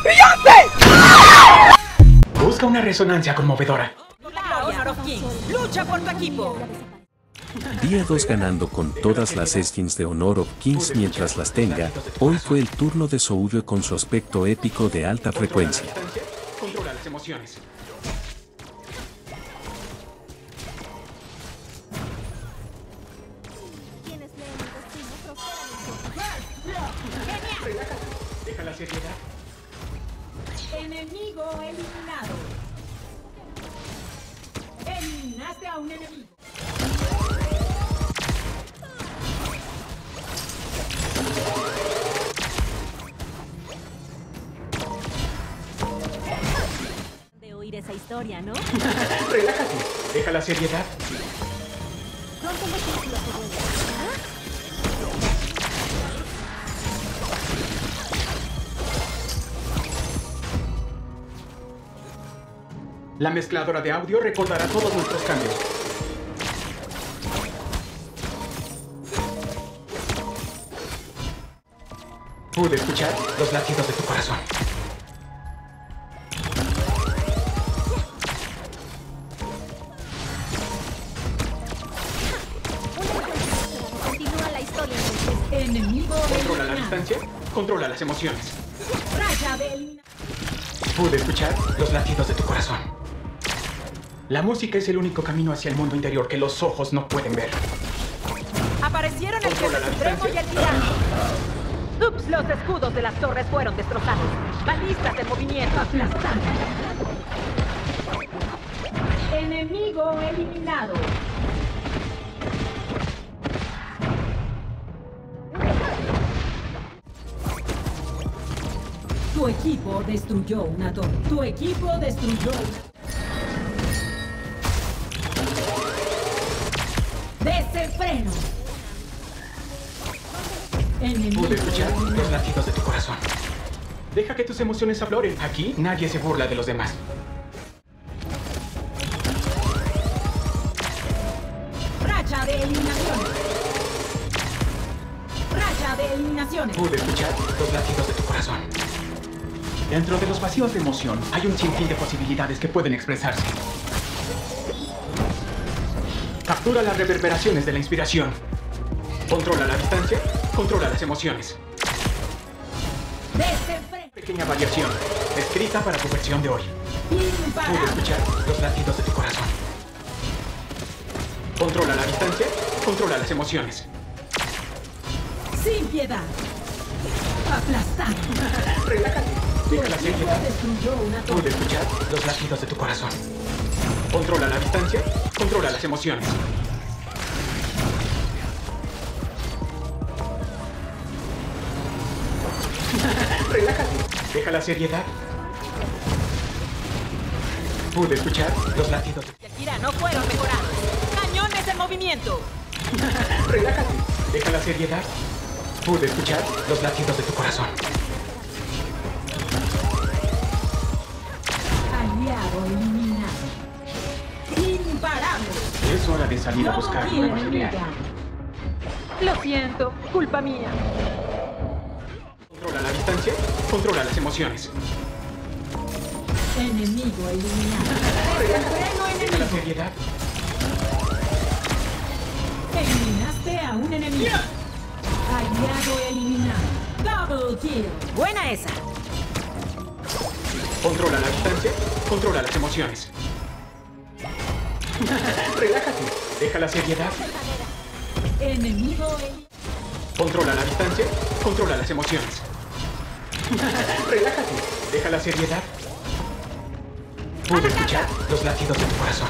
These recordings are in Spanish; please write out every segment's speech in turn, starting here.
Busca una resonancia conmovedora. Honor of Kings, lucha por tu equipo. Día 2 ganando con todas las skins de Honor of Kings mientras las tenga. Hoy fue el turno de Soulue con su aspecto épico de alta frecuencia. Controla las emociones. Quienes leen el destino prosperan en su... Relájate. Deja la seriedad. Enemigo eliminado. Eliminaste a un enemigo. de oír esa historia, ¿no? Relájate. Deja la seriedad. Pronto los títulos se vuelven. La mezcladora de audio recordará todos nuestros cambios. Pude escuchar los latidos de tu corazón. Continúa la historia entonces. Enemigo Controla la eliminado. distancia, controla las emociones. Raya de eliminación. Pude escuchar los latidos de tu corazón. La música es el único camino hacia el mundo interior que los ojos no pueden ver. Aparecieron el Controla jefe la supremo y el distancia. tirano. Ups, los escudos de las torres fueron destrozados. Balistas en movimiento. Aplastando. Enemigo eliminado. Tu equipo destruyó una torre. Tu equipo destruyó una... ¡Desenfreno! Enemigo Pude escuchar los eliminado. latidos de tu corazón. Deja que tus emociones afloren. Aquí nadie se burla de los demás. Racha de eliminaciones. Racha de eliminaciones. Pude escuchar los latidos de tu corazón. Dentro de los vacíos de emoción hay un sinfín de posibilidades que pueden expresarse. Captura las reverberaciones de la inspiración. Controla la distancia, controla las emociones. Desenfreno. Pequeña variación, escrita para tu versión de hoy. Pude Imparable. escuchar los latidos de tu corazón. Controla la distancia, controla las emociones. Sin piedad. Aplastado. Relájate, Tu deja la equipo seriedad. destruyó una Pude torre. escuchar los latidos de tu corazón. Controla la distancia, controla las emociones. Relájate, deja la seriedad. Pude escuchar los latidos. Shakira no fueron mejorados. Cañones en movimiento. Relájate, deja la seriedad. Pude escuchar los latidos de tu corazón. Aliado eliminado. Imparable. Es hora de salir a Double buscar kill nuevos enemiga. aliados. Lo siento, culpa mía. Controla la distancia, controla las emociones. Enemigo eliminado. Desenfreno Deja la enemigo. seriedad. Eliminaste a un enemigo. Aliado eliminado. Double kill. Buena esa. Controla la distancia, controla las emociones. Relájate, deja la seriedad. Enemigo eliminado. Controla la distancia, controla las emociones. Relájate, deja la seriedad. Pude escuchar los latidos de tu corazón.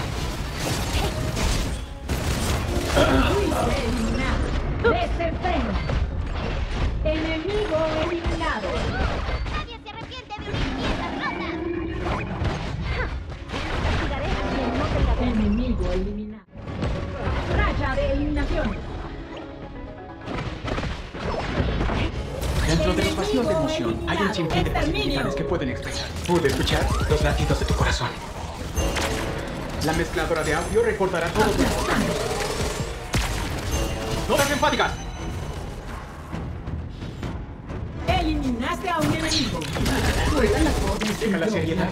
Eliminado. Desenfreno. Enemigo eliminado. Nadie se arrepiente de unir piezas rotas. Castigaré a quien no tenga fe. Enemigo eliminado. Raya de eliminación. Dentro de los vacíos de emoción hay un sinfín de posibilidades que pueden expresar. Pude escuchar los latidos de tu corazón. La mezcladora de audio recordará todos nuestros cambios. ¡Notas enfáticas! Eliminaste a un enemigo. Deja la seriedad.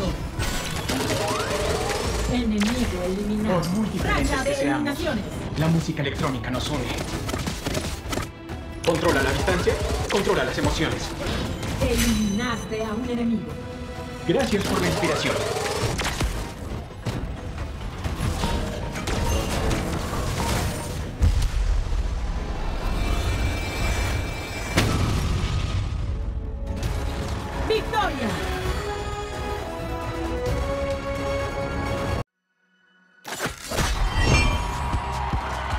Enemigo eliminado. Por muy diferentes Racha que de seamos, eliminaciones. la música electrónica nos une. Controla la distancia, controla las emociones. Eliminaste a un enemigo. Gracias por la inspiración. ¡Victoria!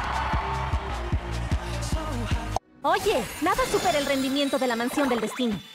Oye, nada supera el rendimiento de la mansión del destino.